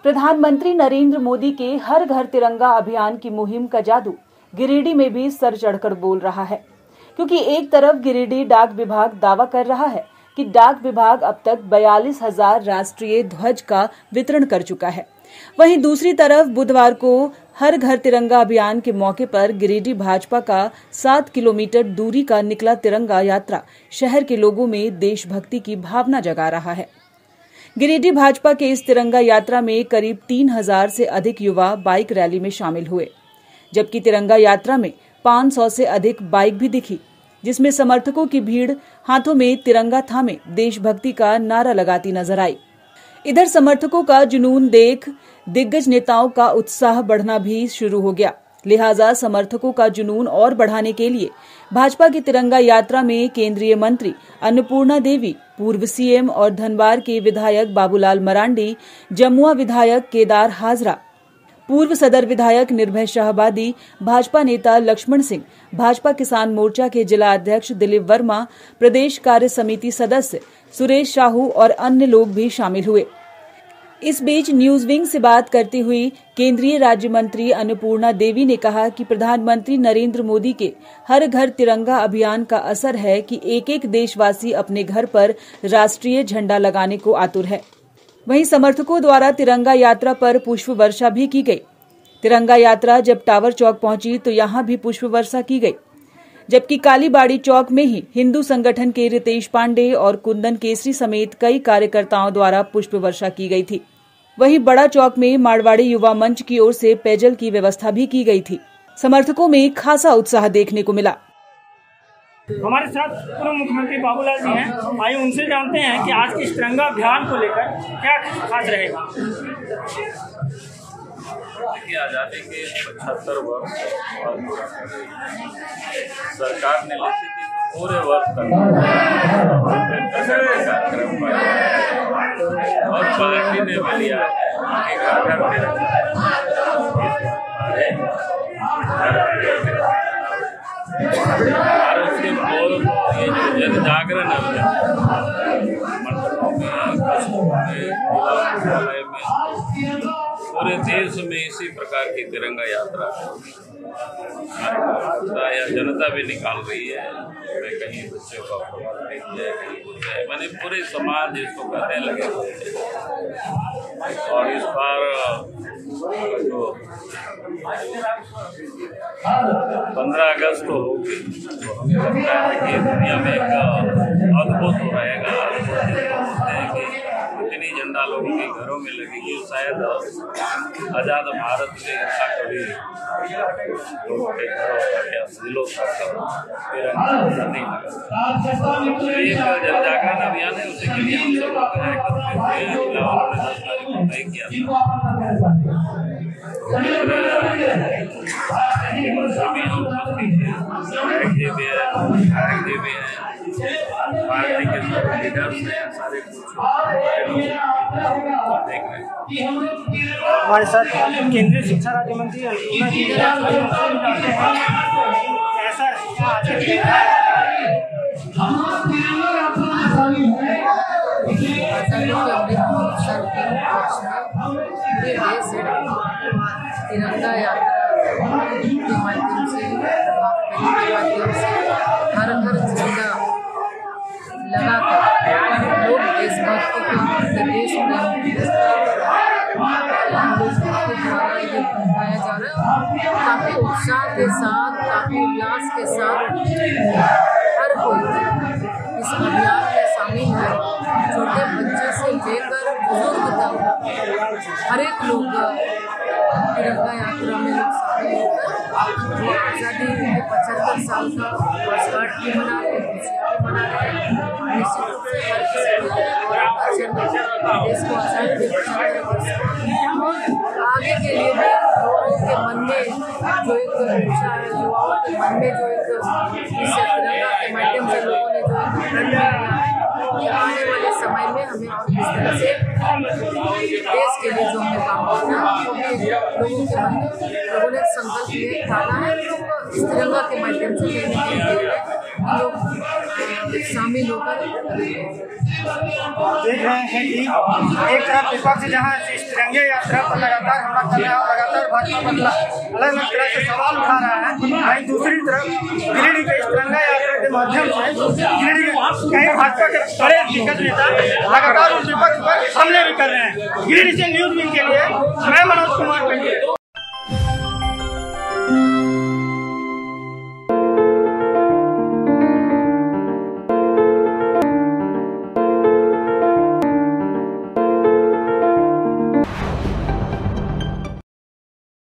प्रधानमंत्री नरेंद्र मोदी के हर घर तिरंगा अभियान की मुहिम का जादू गिरिडीह में भी सर चढ़कर बोल रहा है, क्योंकि एक तरफ गिरिडीह डाक विभाग दावा कर रहा है कि डाक विभाग अब तक 42,000 राष्ट्रीय ध्वज का वितरण कर चुका है। वहीं दूसरी तरफ बुधवार को हर घर तिरंगा अभियान के मौके पर गिरिडीह भाजपा का 7 किलोमीटर दूरी का निकला तिरंगा यात्रा शहर के लोगों में देशभक्ति की भावना जगा रहा है। गिरिडीह भाजपा के इस तिरंगा यात्रा में करीब 3,000 से अधिक युवा बाइक रैली में शामिल हुए, जबकि तिरंगा यात्रा में 500 से अधिक बाइक भी दिखी, जिसमें समर्थकों की भीड़ हाथों में तिरंगा थामे देशभक्ति का नारा लगाती नजर आई। इधर समर्थकों का जुनून देख दिग्गज नेताओं का उत्साह बढ़ना भी शुरू हो गया। लिहाजा समर्थकों का जुनून और बढ़ाने के लिए भाजपा की तिरंगा यात्रा में केंद्रीय मंत्री अन्नपूर्णा देवी, पूर्व सीएम और धनबाद के विधायक बाबूलाल मरांडी, जमुआ विधायक केदार हाजरा, पूर्व सदर विधायक निर्भय शाहबादी, भाजपा नेता लक्ष्मण सिंह, भाजपा किसान मोर्चा के जिला अध्यक्ष दिलीप वर्मा, प्रदेश कार्य समिति सदस्य सुरेश साहू और अन्य लोग भी शामिल हुए। इस बीच न्यूज विंग से बात करती हुई केंद्रीय राज्य मंत्री अन्नपूर्णा देवी ने कहा कि प्रधानमंत्री नरेंद्र मोदी के हर घर तिरंगा अभियान का असर है कि एक एक देशवासी अपने घर पर राष्ट्रीय झंडा लगाने को आतुर है। वहीं समर्थकों द्वारा तिरंगा यात्रा पर पुष्प वर्षा भी की गई। तिरंगा यात्रा जब टावर चौक पहुंची तो यहां भी पुष्प वर्षा की गई, जबकि कालीबाड़ी चौक में ही हिंदू संगठन के रितेश पांडे और कुंदन केसरी समेत कई कार्यकर्ताओं द्वारा पुष्प वर्षा की गई थी। वहीं बड़ा चौक में मारवाड़ी युवा मंच की ओर से पेयजल की व्यवस्था भी की गई थी। समर्थकों में खासा उत्साह देखने को मिला। हमारे साथ पूर्व मुख्यमंत्री बाबूलाल जी हैं, आइए उनसे जानते हैं कि आज के इस तिरंगा अभियान को लेकर क्या खास रहेगा। देखिए, आज़ादी के 75 वर्ष और सरकार ने पूरे वर्ष तक कार्यक्रम और पार्टी ने भी लिया कि घर घर और उसके पूर्व ये जो जन जागरण पूरे देश में इसी प्रकार की तिरंगा यात्रा या जनता भी निकाल रही है। कहीं बच्चों का प्रभाव है, कहीं कुछ है, मैंने पूरे समाज इसको करने लगे हुए हैं। और इस बार जो 15 अगस्त को होगी तो हमें लगता है कि दुनिया में एक अद्भुत रहेगा। इतनी झंडा लोगों के घरों में लगेगी, शायद आज़ाद भारत में ऐसा कभी लोगों के घरों तक या जिलों तक तिरंगा नहीं लगा। एक जन जागरण अभियान है, उसी के लिए हम सब लोग जिला वालों ने 10 तारीख को तय किया पार्टी के सब लीडर्स हैं, सारे देख रहे हैं। हमारे साथ केंद्रीय शिक्षा राज्य मंत्री अन्नपूर्णा जी ऐसा तिरंगा यात्रा के माध्यम से हर घर झंडा लगाकर लोग देशभक्ति के देश प्रेम द्वारा ये दिखाया जा रहा है। काफ़ी उत्साह के साथ, काफ़ी उल्लास के साथ हर कोई इस अभियान में शामिल है। छोटे बच्चे से लेकर बुजुर्ग तक हर एक लोग तिरंगा यात्रा में शामिल होकर आज़ादी के 75 साल का वर्षगांठ भी मना रहे हैं, खुशियाँ भी मना रहे हैं। निश्चित रूप से हर किसी देश को आज़ादी और आगे के लिए भी लोगों के मन में जो एक इच्छा है, युवाओं के मन में जो एक इस तिरंगा के माध्यम से लोगों ने जो एक प्रण लिया है कि आने वाले समय में हमें और किस तरह से देश के लिए जो हमें काम करना है, वो भी लोगों के मन में लोगों ने संकल्प लिए ठाना है। इस तिरंगा के माध्यम से लेने के लिए सभी लोग शामिल होकर देख रहे हैं कि एक तरफ विपक्ष जहां इस तिरंगे यात्रा पर लगातार हमला कर रहा है और लगातार भाजपा पर अलग अलग तरह से सवाल उठा रहा है, वहीं दूसरी तरफ गिरिडीह के इस तिरंगा यात्रा के माध्यम से गिरिडीह कई भाजपा के बड़े दिग्गज नेता लगातार उस विपक्ष पर हमले भी कर रहे हैं। गिरिडीह से न्यूज़ विंग के लिए मैं मनोज कुमार